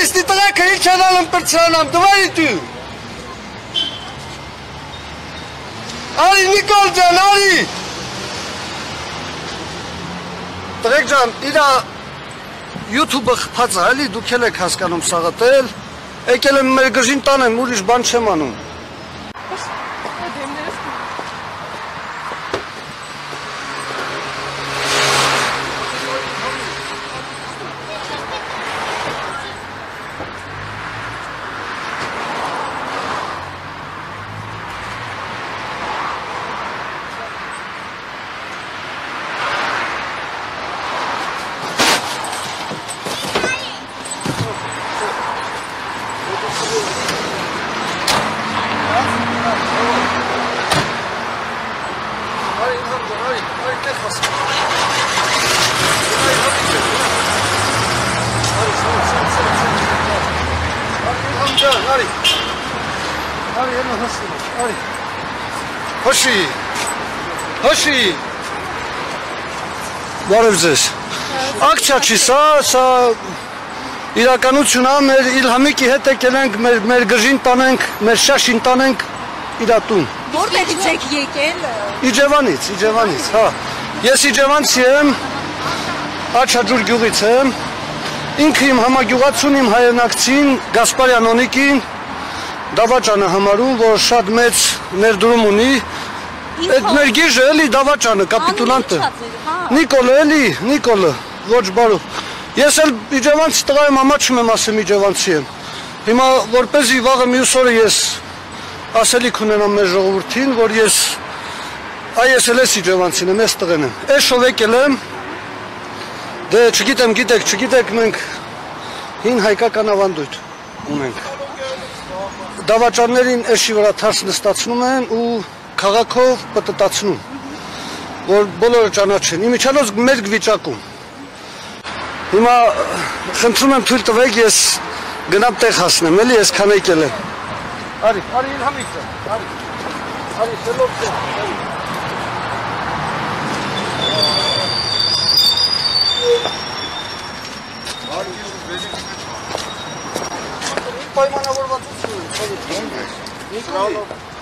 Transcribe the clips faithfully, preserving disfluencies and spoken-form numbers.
Ալիստի տղաքը ինչ անալım պրծրանամ, դվարի դու։ Արի Նիկոլ ջան, արի։ Տղեկ ջան, իրա YouTube-ը խփած է, էլի դուք էլ եք հասկանում Սաղաթել, եկել եմ մեր գժին տանեմ, ուրիշ բան չեմ անում։ Հոշի, հոշի, բարև ձեզ, ակցիա չի սա, սա իրականություն է, մեր Իլհամիկի հետ եկել ենք, մեր գժին տանենք, մեր շաշին տանենք իրատուն։ Որտեղից եք եկել։ Իջևանից, Իջևանից, հա, ես Իջևանցի եմ, Աչաջուր գյուղից եմ, ինքը իմ համագյուղացուն, իմ հայրենակցին, Գասպարյան Օնիկին, Դավաճանը համարում, որ շատ մեծ ներդրում ունի, այդ մեր գիժը էլի Դավաճանը, կապիտուլանտը, Նիկոլը էլի, Նիկոլը, ոչ բարու, ես էլ Իջևանցի տղա եմ, ամաչում եմ ասեմ Իջևանցի եմ, հիմա որպեսզի վաղը մյուս օրը ես ասելիք ունենամ մեր ժողովրդին, որ ես, այ ես էլ ես Իջևանցին եմ, ես տղեն եմ, ես շով եկել եմ, դե չգիտեմ, գիտեք, չգիտեք, մենք հին հայկական ավանդույթ ունենք, Դավաճաններին էշի վրա թարս նստացնում են ու քաղաքով պտտացնում, որ բոլորը ճանաչեն, իմիջիալոց մեր վիճակում։ Հիմա խնդրում եմ թույլ տվեք, ես գնամ տեղ հասնեմ, էլի ես քան եկել եմ։ Արի, արի Իլհամիկը, արի, արի սելոք է, արի։ Պայմանավորվածություն եմ, Նիկոլի,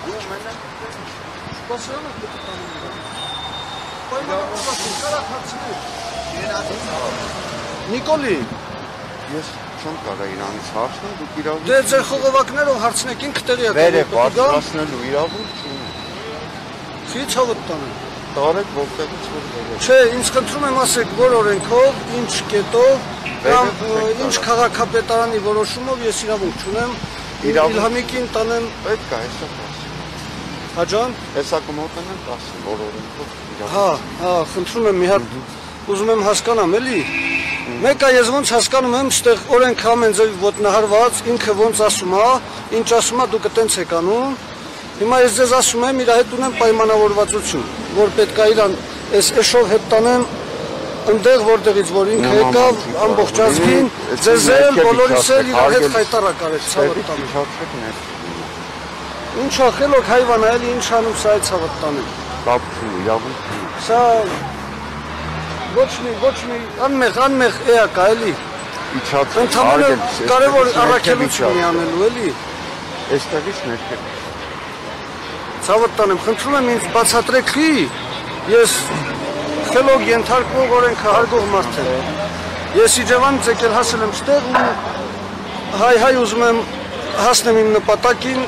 սպասյանը կտտանում, պայմանավորվածություն, կարակ հարցնի, Նիկոլի, ես չեմ կարա իրանից հարցնել, դուք իրավունք դե ձեր խողովակներով հարցնեք, ինքը տեղի է վեր է բարձրացնելու իրավունք չունի, չի ցավըտ տանեմ, տարեք որտեղից որ վեր է, չէ, ինձ խնդրում եմ ասեք, որ օրենքով, ինչ կետով, կամ ինչ քաղաքապետարանի որոշումով ես իրավունք չունեմ, Իլհամիկին տանեմ, պետք է հեսա կասեմ, հաջան, հեսա կմոտենեմ կասեմ, որ օրենքով իրավունք, հա, հա, խնդրում եմ մի հատ, ուզում եմ հասկանամ, էլի, մեկը ես ոնց հասկանում եմ, ստեղ օրենքը ամեն ձևի ոտնահարված, ինքը ոնց ասում է, ինչ ասում է, դուք տենց եք անում, հիմա ես ձեզ ասում եմ, իր հետ ունեմ պայմանավորվածություն, որ պետք է իրան այս էշով հետ տանեմ, ընդեղ որտեղից որ ինքը եկավ, ամբողջ ազգին, ձեզ էլ, բոլորիս էլ իր հետ խայտարակ արեց, ցավըտ տանեմ։ Ինչա խելոք հայվան է, էլի ինչ անում սա է ցավըտ տանեմ։ Կապ չունի, իրավունք չունի։ Սա ոչ մի, ոչ մի, անմեղ, անմեղ էակ է, էլի։ Ընդհանրապես կարևոր առաքելություն է անելու, էլի։ Էստեղից ներքև։ Ցավըտ տանեմ, խնդրում եմ ինձ բացատրեք լի, ես խելոք ենթարկվող օրենքը հարգող մարդ եմ։ Ես Իջևանից եկել հասել եմ ստեղ ու հայ-հայ ուզում եմ հասնեմ իմ նպատակին։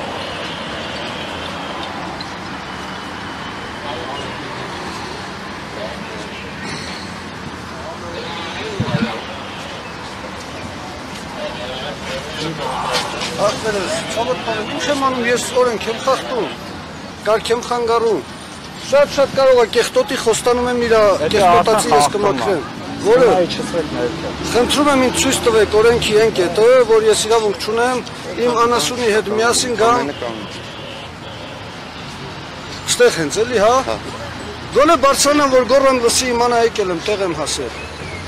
Ախպերս, ցավոտ տանեմ, ինչ եմ անում, ես օրենք եմ խախտում, կարգ եմ խանգարում, շատ-շատ կարող է կեղտոտի խոստանում եմ իրա կեղտոտացի ես կմաքրեմ, որը խնդրում եմ ինձ ցույց տվեք օրենքի այն կետը, որ ես իրավունք չունեմ իմ անասունի հետ միասին գամ, ստեղ հենց էլի, հա, գոնե բարձրանամ, որ գոռան լսի իմանա եկել եմ, տեղ եմ հասել,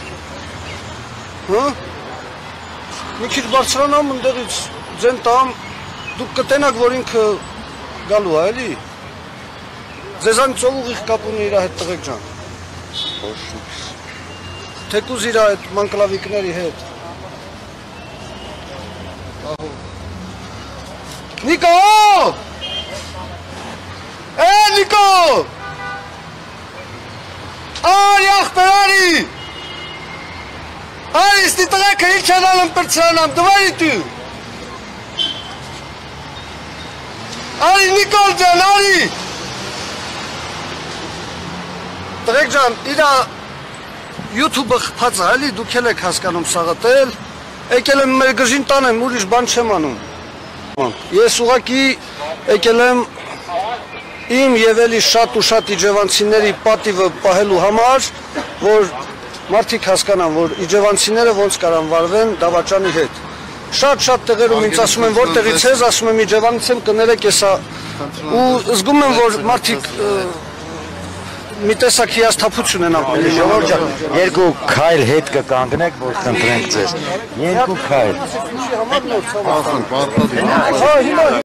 հա, մի քիչ բարձրանամ ընդեղից ձեն տամ, դուք կտենակ, որ ինքը գալու է, էլի, ձեզան ծով ուղիղ կապ ունի իրա հետ տղեկ ջան, թեկուզ իրա հետ մանկլավիկների հետ, Նիկո! Է, Նիկո! Արի, ախպեր, արի! Արի, ստի տղաքը ինչ անալım պրծրանամ, դվարի դու! Արի, Նիկոլ ջան, արի! Տղեկ ջան, իրա YouTube-ը խփած է, էլի, դուք էլ եք հասկանում Սաղաթել, եկել եմ մեր գժին տանեմ, ուրիշ բան չեմ անում։ Ես ուղղակի եկել եմ իմ եւ էլի շատ ու շատ իջևանցիների պատիվը պահելու համար, որ մարդիկ հասկանան, որ իջևանցիները ոնց կարան վարվեն դավաճանի հետ։ Շատ-շատ տեղերում ինձ ասում են, որտեղից ես, ասում եմ իջևանից եմ, կներեք եսա, ու զգում եմ, որ մարդիկ մի տեսակ հիասթափություն են ապրում։ Ժողովուրդ ջան, երկու քայլ հետ կկանգնեք, որ խնդրենք ձեզ։ Երկու քայլ։ Ախն, պարտադիր։ Հա, հիմա